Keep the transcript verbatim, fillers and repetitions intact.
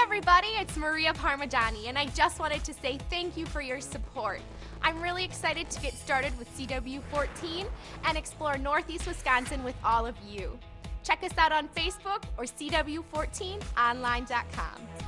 everybody, it's Maria Parmigiani, and I just wanted to say thank you for your support. I'm really excited to get started with C W fourteen and explore Northeast Wisconsin with all of you. Check us out on Facebook or C W fourteen online dot com.